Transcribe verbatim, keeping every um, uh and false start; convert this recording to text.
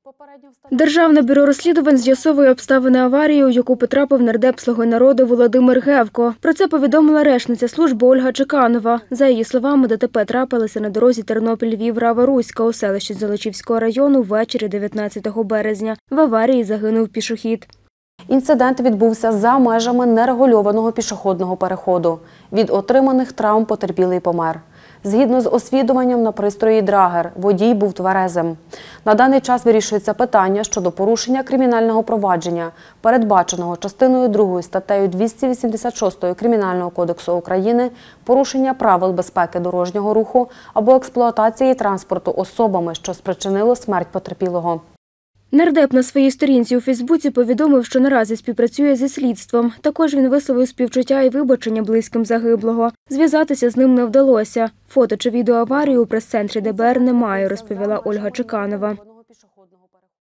Державне бюро розслідувань з'ясовує обставини аварії, у яку потрапив нардеп «Слуги народу» Володимир Гевко. Про це повідомила речниця служби Ольга Чеканова. За її словами, ДТП трапилося на дорозі Тернопіль-Львів-Рава-Руська у селищі Золочівського району ввечері дев'ятнадцятого березня. В аварії загинув пішохід. Інцидент відбувся за межами нерегульованого пішохідного переходу. Від отриманих травм потерпілий помер. Згідно з освідуванням на пристрої «Драгер», водій був тверезим. На даний час вирішується питання щодо порушення кримінального провадження, передбаченого частиною другою статтею двісті вісімдесят шість Кримінального кодексу України, порушення правил безпеки дорожнього руху або експлуатації транспорту особами, що спричинило смерть потерпілого. Нардеп на своїй сторінці у Фейсбуці повідомив, що наразі співпрацює зі слідством. Також він висловив співчуття і вибачення близьким загиблого. Зв'язатися з ним не вдалося. Фото чи відео аварії у прес-центрі ДБР немає, розповіла Ольга Чеканова.